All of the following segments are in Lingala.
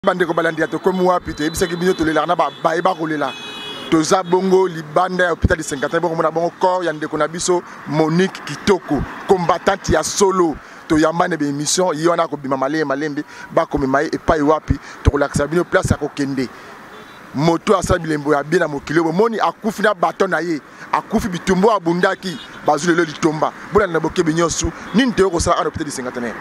Bande ko balandi to comme moi pité bisa ki bino to le larna ba eba ko lela to za bongo libanda hôpital de 50 bongo mona bongo corps yande ko na biso Monique Kitoko combattante ya solo to yamane be émission yona ko bima malembe ba ko mai e pa wapi to ko lakisa bino place ko kende moto asa bilembo ya bien na mokilo moni akufi na baton na ye akufi bitumbo abundaki bazule le litomba bona na boke binyosu ninte ko sa hôpital de 50.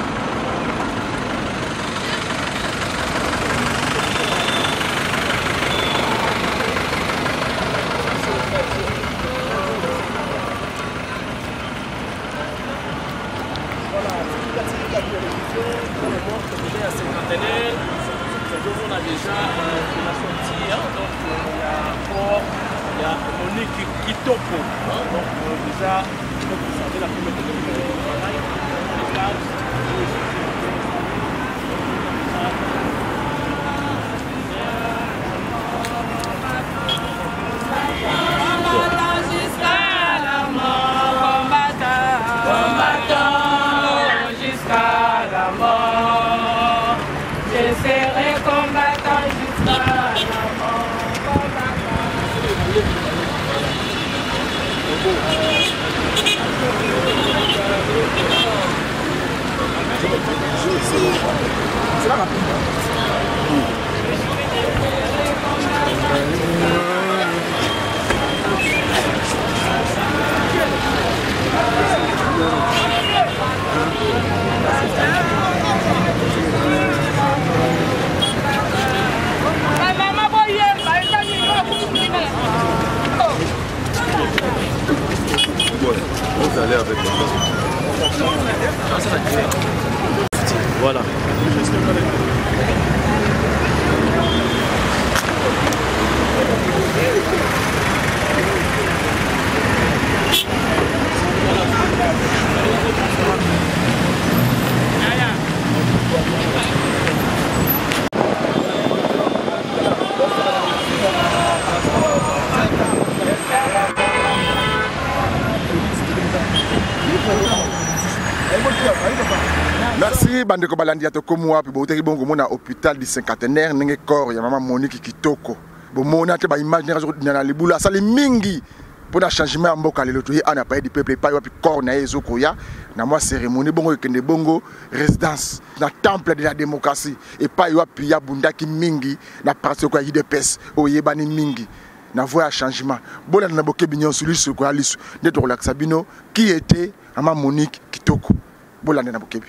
On a déjà la sortie, donc il y a Monique Kitoko, donc déjà vous savez la première c'est là rapide. Vous allez avec voilà. Merci bande ko balandi to comme moi bo teki bongo mona hôpital du cinquantenaire nenge corps ya maman Monique Kitoko bo mona te ba imaginer na libula sali mingi pour na changement ya mboka lelo to ye ana pa di peuple pa wapi corps na yezo koya na moi cérémonie bongo kende bongo résidence na temple de la démocratie et pa wapi ya bundaki mingi na parti ko ya UDPS o yebani mingi na voie changement bona na boke binyon sulusu ko alisu ne to relaxa bino qui était maman Monique Kitoko bolande na bokebi.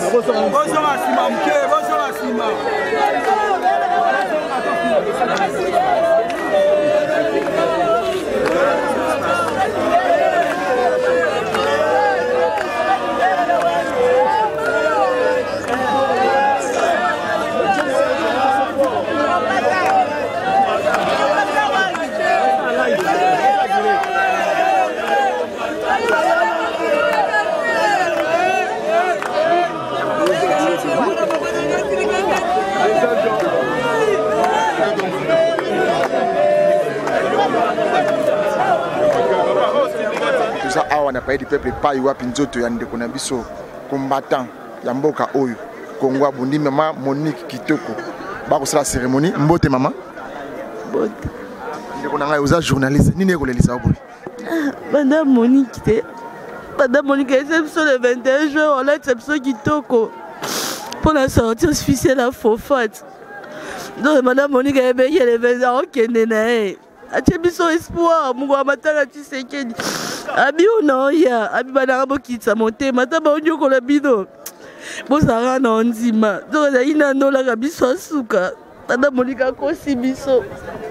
On a parlé du peuple pas wapi nzoto ya ndeko na biso combattant ya mboka oyo Kongo abundi mama Monique Kitoko ba ko sala cérémonie mbote mama mbote ndeko na ngai oza journaliste nini ekolelisa oboy madame Monique c'est le 21 juin on a exception Kitoko pour la sortie officielle à Fofat donc madame Monique elle est le 20 ans okende na e atie biso espoir mungu amatanga Tshisekedi abi onoya abi bana bokitsa motema taba onyokola bino bozara na ndima donc za ina nola ka biso suka tata Monika kosi biso.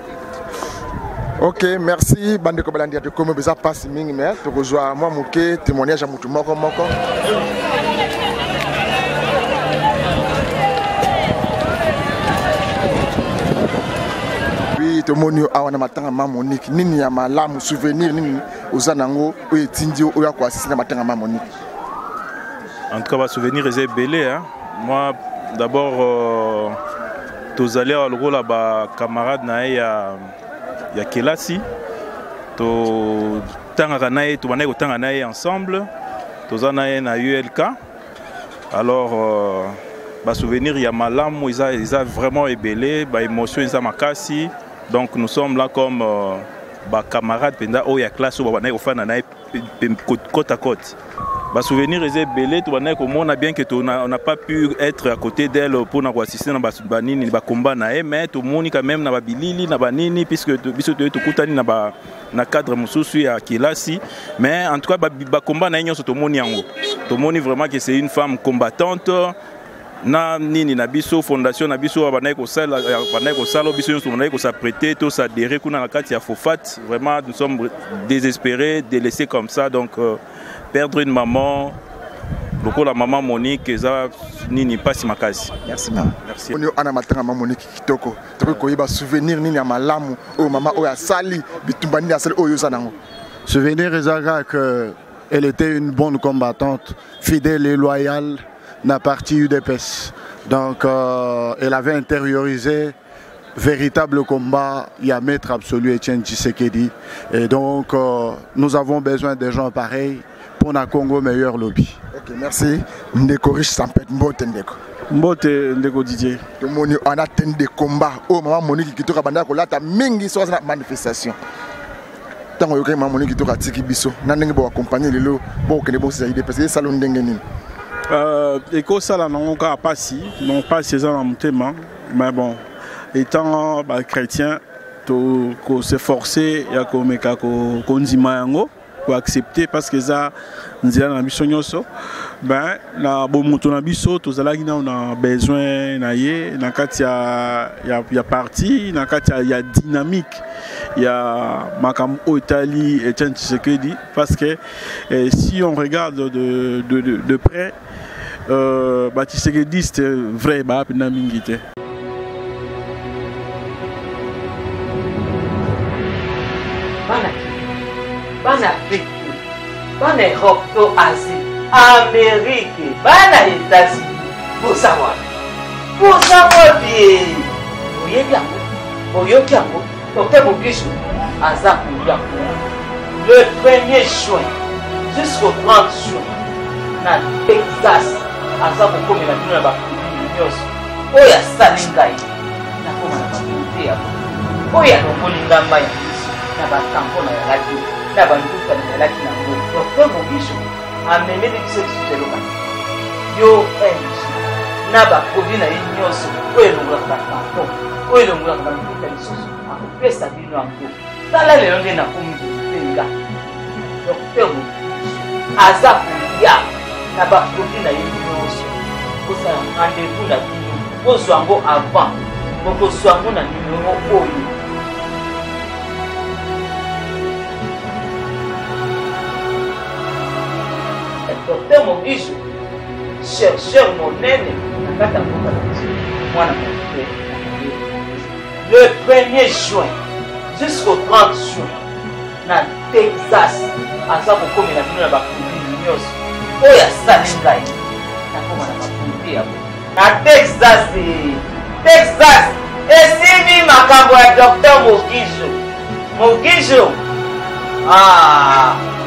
Ok, merci bande ko balandi de comme beza passe mingi mais to kozwa moi moke témoignage à mutu moko. To moni awana matanga mama Monique nini ya malamu souvenir nini uzanango oye tindi oya kwa asisi na matanga mama Monique. En tout cas, souvenir est belé hein. Moi d'abord tous allés à l'euro là-bas camarade na ya Kelasi to tanga na to bana ko tanga na ensemble tous ana na ULK alors ba souvenir ya malamu ils a vraiment ébélé ba émotion ils a makasi. Donc nous sommes là comme camarades pendant où il y a classe où on a côte à côte. Bah souvenir est belé, tout on a bien que on n'a pas pu être à côté d'elle pour nous assister dans banini ba combat na mais tout le monde quand même na bilili na banini puisque biso to kutani na cadre mususu ya Kilasi mais en tout cas ba combat na nyonso to moni yango. To moni vraiment que c'est une femme combattante. Na nini na biso fondation na biso banaye ko sala biso nyonso banaye ko s'apprêter tout ça adhérer kuna na kati ya Fofat vraiment nous sommes désespérés de laisser comme ça donc perdre une maman beaucoup la maman Monique eza nini pasi makasi. Merci maman. Merci. On ana matanga maman Monique Kitoko to ko yeba souvenir nini ya malamu o mama o ya sali bitumba nini ya sali o yoza nango. Souvenir ezaka que elle était une bonne combattante, fidèle et loyale. La partie UDPS. Donc elle avait intériorisé véritable combat, il y a maître absolu Etienne Tshisekedi. Et donc nous avons besoin de gens pareils pour na Congo meilleur lobby. Ok, merci. Ndeko riche Sampet Mbote Ndeko. Mbote Ndeko Didier. Tout le monde en attend des combats. Oh maman Monique Kitoko banda ko lata mingi so na manifestation. Tango yoka maman Monique Kitoko atiki biso. Na ndenge bo accompagner lelo bo kene bo c'est parce que salon ndenge nini. Éco ça là non pas si non pas ces ans en thème mais bon étant chrétien to se forcer ya ko meka ko ndima yango ko accepter parce que ça nzela na biso nyonso ben na bomoto na biso to zalaki na on a besoin na ye na kati ya parti na kati ya dynamique ya makam Otali et Tshisekedi parce que si on regarde de près Tshisekedi c'est vrai ba pina mingite. Bana Afrique, bana Europe, Asie, Amérique, bana États-Unis, pour savoir bien. Docteur Mobutu, le 1er juin jusqu'au 30 juin, dans le Texas, Azaku comme la Nuna Bakoubi, Oya Salingai, Nakoma Bakoubi, Oya Nomolinga Maya, Nabakampo na radio, Nabanduka na laki na ngo. Docteur Mobutu a mené l'épisode sur le Lomani. Yo NG, Nabakobi na Inyoso, Oya Lomulaka Bakto, Oya Lomulaka Bakoubi, pesa bino yango tala lelo nde nakomi kopenga docteur Mobutu aza koya na baproduit na ye nyonso bokosala rendez-vous na bino bozwa yango avant bokozwa yango na numero oyo Docteur Mogijo, chercheur monene na kati ya mboka na biso mwana moke le 1er juin jusqu'au 30 juin na Texas aza kokomela bino na bakulili nyonso oyo asali ngai nakoma na bakulili yabo na Texas esimi makambo ya Docteur Mogijo